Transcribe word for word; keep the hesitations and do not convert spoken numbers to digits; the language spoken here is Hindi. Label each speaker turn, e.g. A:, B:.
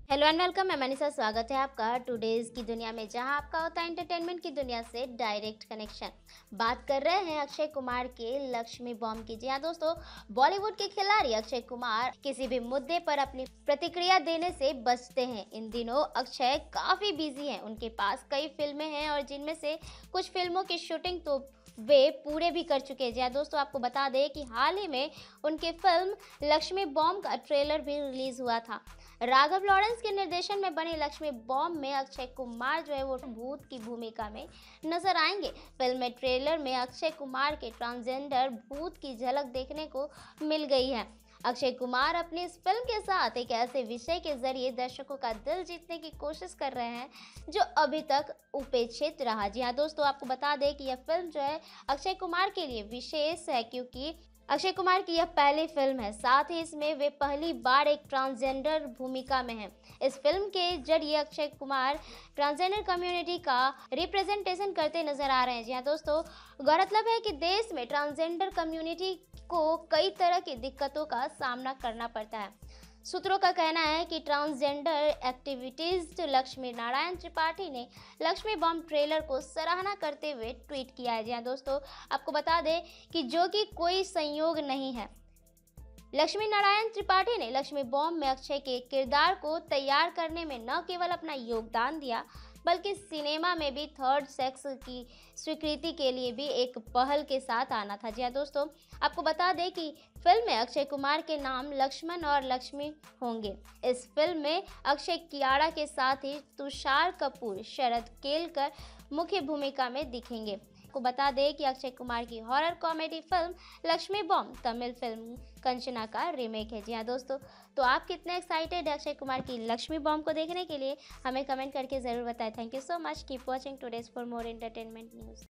A: Hello and welcome. मैं मनीषा, स्वागत है आपका टुडेज की दुनिया में, जहां आपका होता है एंटरटेनमेंट की दुनिया से डायरेक्ट कनेक्शन। बात कर रहे हैं अक्षय कुमार के लक्ष्मी बॉम्ब की। जी हाँ दोस्तों, बॉलीवुड के खिलाड़ी अक्षय कुमार किसी भी मुद्दे पर अपनी प्रतिक्रिया देने से बचते हैं। इन दिनों अक्षय काफी बिजी हैं, उनके पास कई फिल्में हैं और जिनमें से कुछ फिल्मों की शूटिंग तो वे पूरे भी कर चुके हैं। जी हाँ दोस्तों, आपको बता दें कि हाल ही में उनकी फिल्म लक्ष्मी बॉम्ब का ट्रेलर भी रिलीज हुआ था। राघव लॉरेंस के निर्देशन में बनी लक्ष्मी बॉम्ब में अक्षय कुमार जो है वो भूत की भूमिका में नजर आएंगे। फिल्म में ट्रेलर में अक्षय कुमार के ट्रांसजेंडर भूत की झलक देखने को मिल गई है। अक्षय कुमार अपनी इस फिल्म के साथ एक ऐसे विषय के जरिए दर्शकों का दिल जीतने की कोशिश कर रहे हैं जो अभी तक उपेक्षित रहा। जी हाँ दोस्तों, आपको बता दें कि यह फिल्म जो है अक्षय कुमार के लिए विशेष है, क्योंकि अक्षय कुमार की यह पहली फिल्म है, साथ ही इसमें वे पहली बार एक ट्रांसजेंडर भूमिका में हैं। इस फिल्म के जरिए अक्षय कुमार ट्रांसजेंडर कम्युनिटी का रिप्रेजेंटेशन करते नजर आ रहे हैं। जी हाँ दोस्तों, गौरतलब है कि देश में ट्रांसजेंडर कम्युनिटी को कई तरह की दिक्कतों का सामना करना पड़ता है। सूत्रों का कहना है कि ट्रांसजेंडर एक्टिविटीज लक्ष्मी नारायण त्रिपाठी ने लक्ष्मी बॉम्ब ट्रेलर को सराहना करते हुए ट्वीट किया है। जी हाँ दोस्तों, आपको बता दें कि जो कि कोई संयोग नहीं है, लक्ष्मी नारायण त्रिपाठी ने लक्ष्मी बॉम्ब में अक्षय के किरदार को तैयार करने में न केवल अपना योगदान दिया, बल्कि सिनेमा में भी थर्ड सेक्स की स्वीकृति के लिए भी एक पहल के साथ आना था। जी हाँ दोस्तों, आपको बता दें कि फिल्म में अक्षय कुमार के नाम लक्ष्मण और लक्ष्मी होंगे। इस फिल्म में अक्षय कियारा के साथ ही तुषार कपूर, शरद केलकर मुख्य भूमिका में दिखेंगे। आपको बता दें कि अक्षय कुमार की horror comedy film Laxmi bomb Tamil film Kanchana का रीमेक है। जी हाँ दोस्तों, तो आप कितने एक्साइटेड है अक्षय कुमार की लक्ष्मी बॉम्ब को देखने के लिए, हमें कमेंट करके ज़रूर बताएं। Thank you so much. Keep watching today's for more entertainment news.